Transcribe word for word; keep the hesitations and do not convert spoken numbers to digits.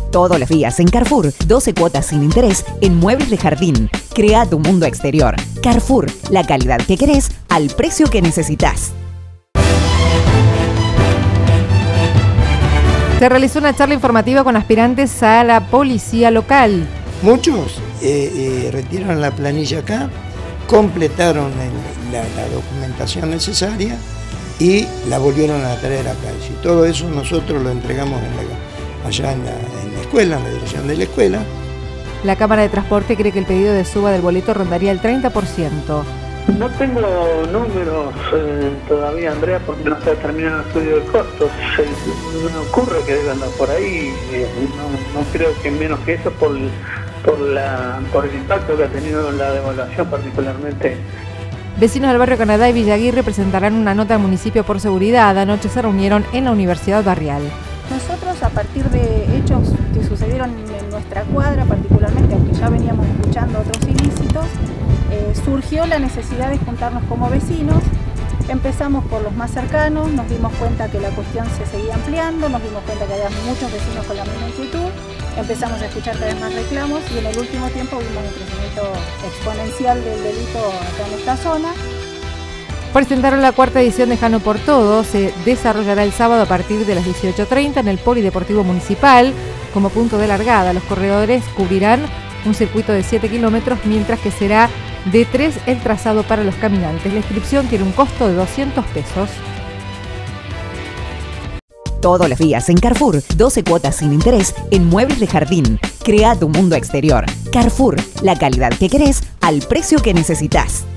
Todos los días en Carrefour, doce cuotas sin interés en muebles de jardín. Crea tu mundo exterior. Carrefour, la calidad que querés al precio que necesitas. Se realizó una charla informativa con aspirantes a la policía local. Muchos eh, eh, retiraron la planilla acá, completaron el, la, la documentación necesaria y la volvieron a traer acá. Y todo eso nosotros lo entregamos en la, allá en la, en la escuela, en la dirección de la escuela. La Cámara de Transporte cree que el pedido de suba del boleto rondaría el treinta por ciento. No tengo números eh, todavía, Andrea, porque no se ha terminado el estudio de costos. Se, me ocurre que debe andar por ahí. Eh, no, no creo que menos que eso por, por, la, por el impacto que ha tenido la devaluación particularmente. Vecinos del barrio Canadá y Villaguirre presentarán una nota al municipio por seguridad. Anoche se reunieron en la Universidad Barrial. Nosotros, a partir de hechos que sucedieron en nuestra cuadra particularmente, aunque ya veníamos escuchando otros ilícitos, eh, surgió la necesidad de juntarnos como vecinos. Empezamos por los más cercanos, nos dimos cuenta que la cuestión se seguía ampliando, nos dimos cuenta que había muchos vecinos con la misma inquietud, empezamos a escuchar cada vez más reclamos y en el último tiempo vimos un crecimiento exponencial del delito acá en esta zona. Presentaron la cuarta edición de Jano por Todo. Se desarrollará el sábado a partir de las dieciocho treinta en el Polideportivo Municipal. Como punto de largada, los corredores cubrirán un circuito de siete kilómetros, mientras que será de tres el trazado para los caminantes. La inscripción tiene un costo de doscientos pesos. Todos los días en Carrefour, doce cuotas sin interés en muebles de jardín. Crea tu mundo exterior. Carrefour, la calidad que querés al precio que necesitas.